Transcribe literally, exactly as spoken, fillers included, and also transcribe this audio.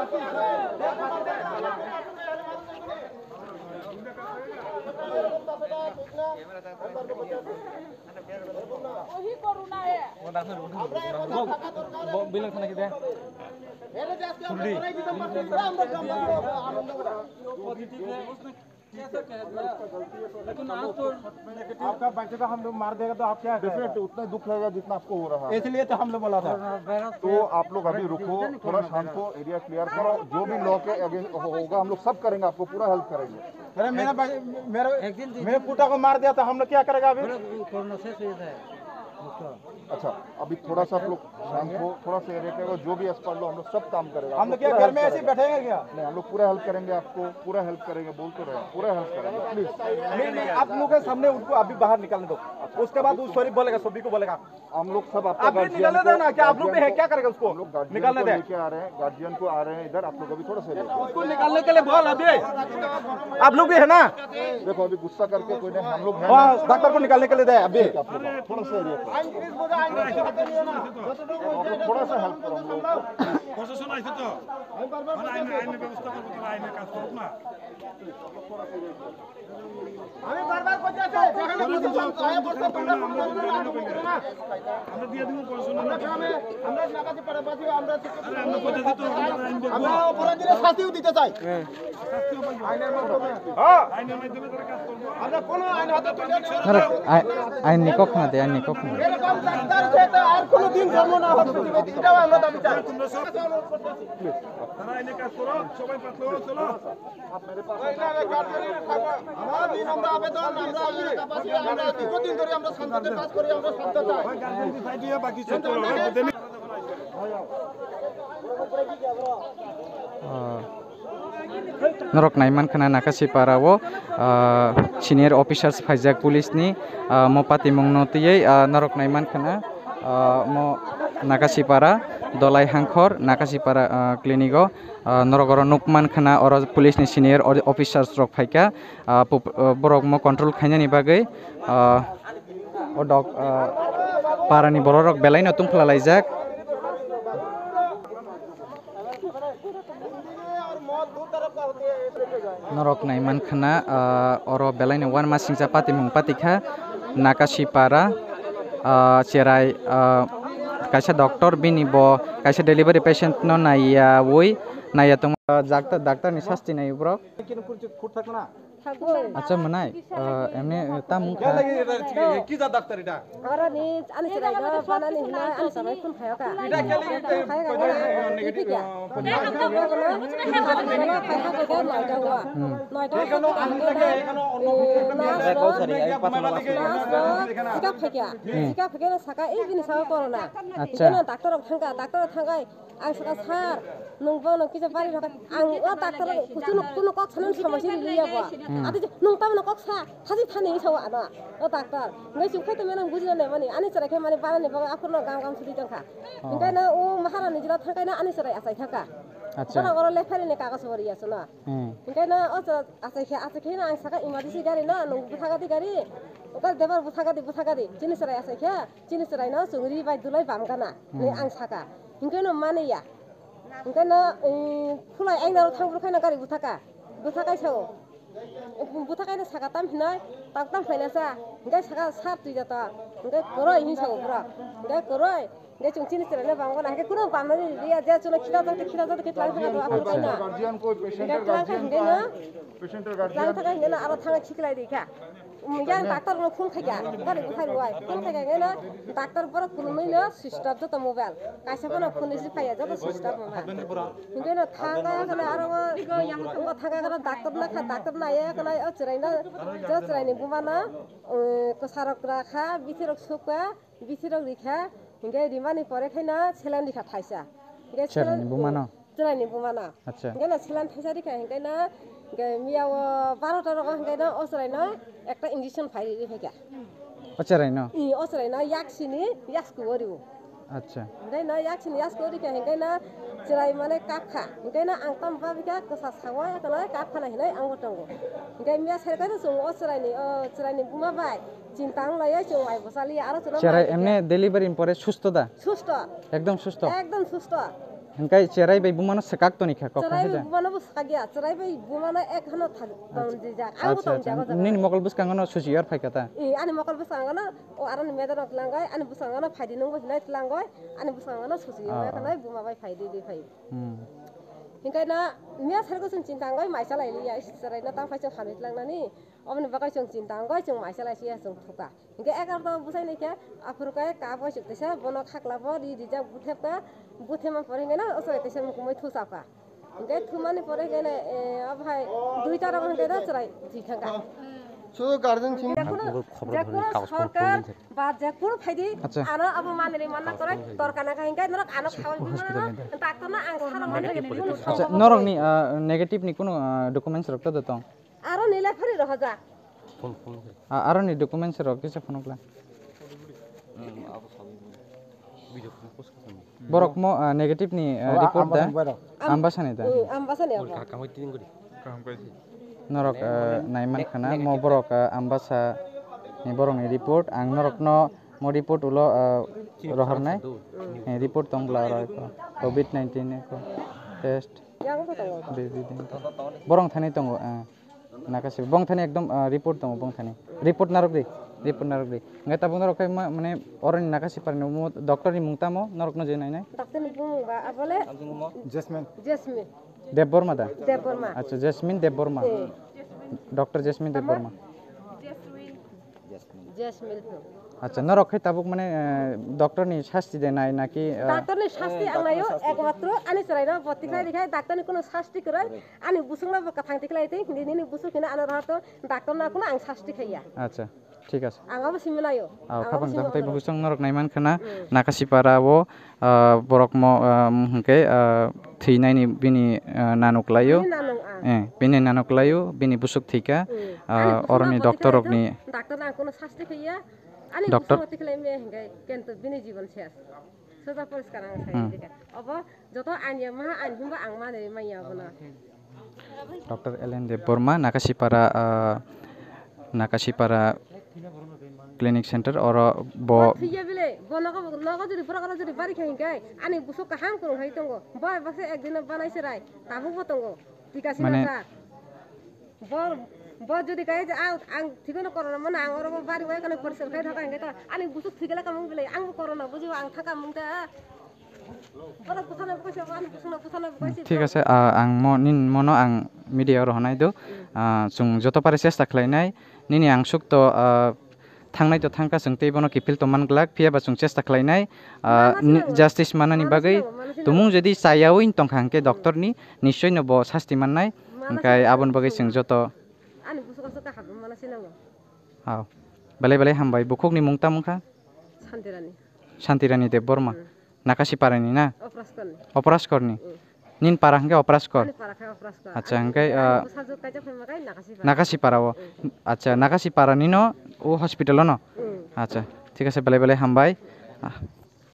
bilang sana kita. आपका बच्चे को हम लोग मार देगा तो आप क्या डेफिनेटली उतना दुख लगेगा जितना आपको हो रहा है, इसलिए तो हम लोग बोला था। तो आप लोग अभी रुको, थोड़ा शांत हो, एरिया क्लियर करो, जो भी लॉ के अगेंस्ट होगा हम लोग सब करेंगे, आपको पूरा हेल्प करेंगे। मेरा मेरा मेरा मेरे पुटा को मार दिया था, हम लोग क्या करेगा अभी? अच्छा अभी थोड़ा सा आप लोग शांत हो, थोड़ा सा एरिया क्लियर, जो भी एक्सपर्ट लो हम लोग सब काम करेगा। हम लोग क्या घर में ऐसे बैठेंगे क्या? नहीं, हम लोग पूरा हेल्प करेंगे, आपको पूरा हेल्प करेंगे, बोल तो रहे पूरा हेल्प करेंगे प्लीज। नहीं नहीं आप लोग के सामने उनको अभी बाहर निकालने दो, उसके बाद वो सॉरी बोलेगा, सभी को बोलेगा। हम लोग सब आपको निकालने दो ना, क्या आप लोग है क्या करेगा उसको? निकालने दे, लेके आ रहे हैं गार्जियन को, आ रहे हैं इधर, आप लोग अभी थोड़ा सा उसको निकालने के लिए बोल। अभी आप लोग भी है ना, देखो अभी गुस्सा करके कोई नहीं, हम लोग डॉक्टर को निकालने के लिए दे। अभी थोड़ा सा एरिया थोड़ा सा हेल्प करो हम लोग। প্রশাসন আইছে তো মানে আইন আইনের ব্যবস্থা করব, তারা আইনের কাজ করুক না। আমি বারবার কইতে আছি যেখানে প্রশাসন আয় করতে তোমরা কোনো না, আমরা দিয়ে দিব প্রশাসন। আমরা গ্রামে আমরা নাকাজি পাড়াবাসী আমরা আমরা কইতে দিত আমরা অপরাধীদের শাস্তিও দিতে চাই, শাস্তিও পাইব আইনের মাধ্যমে। হ্যাঁ আইনের মাধ্যমে তারা কাজ করবে। আমরা কোনো আইন হাতে তুলে নেব না আইন নিকক না দে, আইন নিকক না। এরকম ডাক্তার যেটা আর কোনো দিন জন্ম না হবে, এটাও আমরা দাবি চাই। তোমরা সব তারা আইনের কাজ করো, সবাই পাতলো চলো। আমরা দিন আমরা আবেদন আমরা কাপাসি আমরা দীর্ঘদিন ধরে আমরা শান্তিতে কাজ করি, আমরা শান্ত চাই। গার্জেন সাইড দিয়ে বাকি সব করো। Norok naiman khana nakasi parao senior officers phaijak police ni mo pati mongno tiyei norok naiman khana mo nakasi para dolai hangkhor nakasi para clinico norogoro nukman khana oro police ni senior officers rok phaika borok mo control khaina ni bagai o dok parani borok belai na tungphla laijak Norok naiman khana oro belai na one masing pati mung patikha nakasi para cherai kaisa doctor bini bo kaisa delivery patient no naiya woi naiya tong doctor doctor ni sasti nai bro আচ্ছা মনাই এমনি তা মুখ কি যা doctor এটা আরে নি আনি চলাই না বানানি না আনি সবাই কোন খায় কা এটা খেলে নেগেটিভ নয়টা এখানে আমি থেকে এখানে অন্য কৌসারি এই পাতলা সিকা ফেকিয়া সিকা ফেকিয়া সাকা এই জিনিস সাকা করোনা আচ্ছা না ডাক্তার থাকা ডাক্তার থাকাই আং সাকা স্যার নংবো নং কিছু বাড়ি থাকা আং ও ডাক্তার কুচুন কোন কক সানন সমস্যা লিয়াবো আদি nung tam na kok sa haji thani sawa na o doctor ngai chu khai te menang bujina ne mani ani chara khe mani bara ne ba apur no gam gam sudi tangkha ingai na o mahara ni jila thakai na ani chara asai thaka আচ্ছা bana goro lekhari ne kagas bori aso na ingai na o asai khe asai khe na ang saka emergency gari na nung buthaga di gari okar debar buthaga di buthaga di jinis chara asai khe jinis chara na sungri bai dulai bam kana ne ang saka ingai no mane ya ingai na khulai ai na thangbu khai na gari buthaka buthakai sao बुथाकाय ना saga ताम हिनाय ताक ताम फायना सा इंगाय saga shop तुइ जाता इंगाय करय हि sago पुरा इंगाय करय इंगाय जों चिनि चरायना बांगना हाके कुनो बामनानि रिया जे चुना खिला जाते खिला जाते के लांग थागा आफर कायना गार्जियन को पेशेंट गार्जियन पेशेंट गार्जियन लांग थागा इंगाय आरो थांगा खिखलाय दिखा yang doctor no phone khaya gari bukhai ruai phone khaya ngena doctor boro kunui no system jota mobile kaisa bono phone si khaya jota system mobile ingena thanga kana aro ngo thanga kana doctor na kha doctor na ya kana o chirai na jo chirai ni bumana ko sarok rakha bithirok sukwa bithirok rikha ingai rimani pore khaina selan dikha thaisa ingai selan bumana chirai ni bumana acha ingena selan thaisa dikha ingai na মিয়াও বারোটা রকম গাই না অসরাই না একটা injection ফাইরি রেখে অচরাই না ই অসরাই না ইয়াকসিনি ইয়াসকো Oreo আচ্ছা গাই না ইয়াকসিনি ইয়াসকো ওরি কে গাই না চিরাই মানে কাখা গাই না আং তাম বাবিকা কসা সাওয়া কলা কাখা না হিলাই আং গটঙ্গো গাই মিয়া সেরকাই না সং অসরাই নি চিরাই নি বুমা বাই চিন্তাং লাইয়া চং আই বসালি আর চনা চিরাই এমনি ডেলিভারি পরে সুস্থ দা সুস্থ একদম সুস্থ একদম সুস্থ hengkai cerai bai bumano sekak to nikha kok cerai kahe bumana bu sagia cerai bai bumana ek hano thag tong jija ang acha tong jago acha nin mokol bus kangono susi yar phaikata i ani mokal busangana o aran medan langgai ani busangana phaidi nung hinai langgai ani busangana susi ya kanai buma bai phaidi di phai hmm hingkai na mia sarko sung cinta ngai mai salai ya cerai na tang phai chung khamit langnani obni bagai chung cinta ngai chung mai salai sia chung thuka hingkai ekar to busai nei kya afurkai ka bo chuk tesa bono khakla bo di di ja buthep ka buthema pore ngai na osai tesa mukmai thusapa hingkai thumani pore ngai na ab hai dui tar gon ngai na cerai thikanga শুধু guardian ছিল সরকার বা যে কোন ফাইদি আচ্ছা। আনো আবু মানলে মান্না করে দরকার না কাহিঙ্গাই নরক আনো খাওয়া ডাক্তার না আং সারা মানে acha norok ni negative ni kono documents rok to dotong আরো নিলে ফরি রহজা aro ni documents rok kisa phone kla borok mo negative ni report da ambasane da Ambassa নে norok naiman khana mo borok ambasa ni borok ni report ang norok no mo report ulo roharnai report tongla roi ko covid nineteen ko test yang তো তো baby din borong thani tongo nakasi bong thani ekdom report tongo bong thani report narok de report narok de ngai tabung narok kai mane oron nakasi parno mo doctor ni mungta mo norok no je nai nai doctor নি বুমবা বলে Jasmine Jasmine dev borma da Debbarma acha jasmine dev borma doctor jasmine dev borma Jasmine acha norok kai tabuk mane doctor ni shasti de nai naki doctor নি শাস্তি আংনায়ো একমাত্র আনি চরাইনা বতিখাই দেখাই doctor নি কোনো শাস্তি করে আনি বুসুংনা বকা থাংতি খাইতে হিনি নি বুসু কিনা আনা রহাতো ডাক্তার না কোনো আং শাস্তি খাইয়া acha ঠিক আছে আঙাবো সিমিলায়ো আও খাপন da tai busung norok naiman khana nakasi para wo borok mo hungke thinai ni bini nanuklayo নানং আ eh bini nanuklayo bini busuk thika oroni doctor rok ni doctor না কোনো শাস্তি খাইয়া আনি Doctor- বুসুংতি খাইলে মে হিঙ্গাই কেন্ত বিনি জীবন শেষ সোজা পরিষ্কার আং সাই দিকা অব যত আনিয়া মা আনি হিমবা আং মা নেই মাইয়া বনা Dokter Ellen de Borma Nakasipara uh, Nakasipara Clinic Center or bo থিয়া বিলে বনক নগ যদি প্রকার যদি বাড়ি খাই গাই আনি বুসুক হাম করুন হাই তঙ্গ বয় বাসে একদিন বানাইছে রাই তাবু বতঙ্গ ঠিক আছে না মানে- স্যার বর বর যদি গাই যে আউ আং ঠিকনো করোনা মানে আং ওর বাড়ি ওই কানে পরিষ্কার খাই থাকা গাই আনি বুসুক ঠিকলা কাম বিলে আং করোনা বুঝিও আং থাকা মুংটা বড় পুছানা কইছে আনি বুসুনা পুছানা কইছে ঠিক আছে ang mo nin mono ang media ro honai do chung joto pare chesta khlainai nini ang suk to thangnai to thangka chung tei bono kipil to manglak phia ba chung chesta khlainai justice manani bagai tumung jodi chayawin tongkhangke doctor ni nischoi no bo sasti mannai angkai abon bagai chung joto আনি বুসুক আসুক hub মানে সিনাঙ্গ ha balai balai hambai bukhok ni mungta mungkha শান্তিরানি Shantirani de Borma Nakasipara ni na অপ্রাসকন operas korni nin parah hangke operas kor আনি পারা খাই অপ্রাসকন acha hangkai বুসাজুক কাজে ফেমাগাই নাকাসি Nakasipara wo acha Nakasipara nino o hospital no হুম acha ঠিক আছে বেলে বেলে হামবাই